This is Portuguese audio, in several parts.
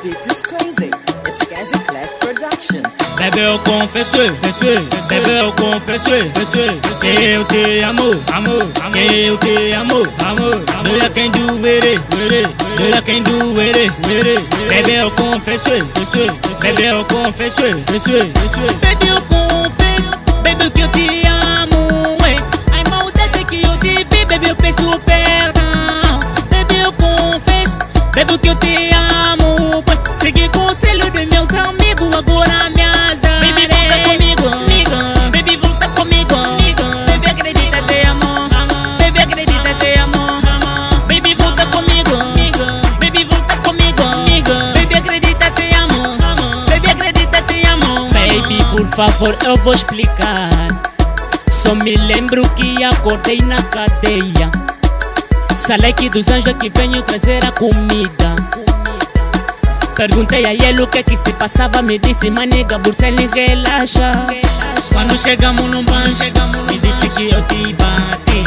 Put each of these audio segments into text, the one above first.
beat is crazy. It's Gazi Clef Productions. Bebê, eu confesso, bebê, eu confesso, que eu te amo, que eu te amo, do you can do it, do you can do it, bebê, eu confesso, bebê, eu confesso, bebê, eu confesso, bebê, que eu te amo, ai maldade que eu te vi, bebê, eu peço perdão, bebê, eu confesso, bebê, que eu te amo, segui conselho de meus amigos, agora me azar. Baby, volta comigo, baby, volta comigo, baby, acredita, te amo, baby, acredita, te amo, baby, volta comigo, baby, volta comigo, baby, acredita, te amo, baby, acredita, te amo. Baby, por favor, eu vou explicar. Só me lembro que acordei na cadeia. Saleque dos anjos que venho trazer a comida. Perguntei a ele o que se passava, me disse, maniga, Burselin, relaxa. Quando chegamos no banjo, me disse que eu te bati,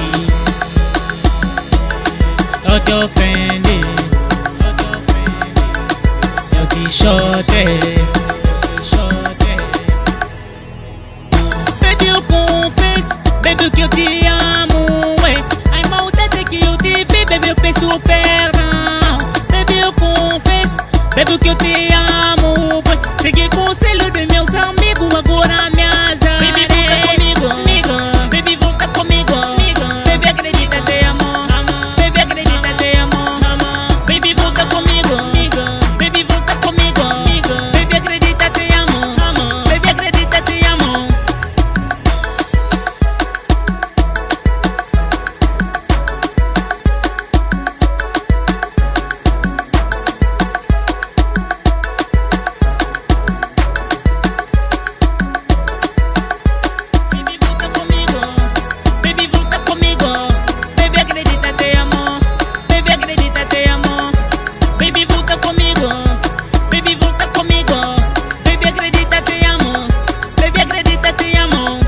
eu te ofendi, eu te chotei. Baby, eu confesso, baby, que eu te amo, ai maldade que eu te vi, baby, eu peço perdão, baby, eu confesso, bebê, que eu te amo, segui conselho de meus amigos, agora me azar. Baby, volta comigo, baby, volta comigo, baby, acredita, te amo, baby, acredita, te amo, baby, volta comigo, baby, volta comigo, baby, acredita, te amo, baby, acredita, te amo. Baby, volta comigo, baby, volta comigo, baby, acredita, te amo, baby, acredita, te amo.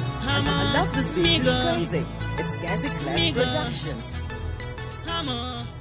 I love this beat is crazy. It's Gazi Clef Productions.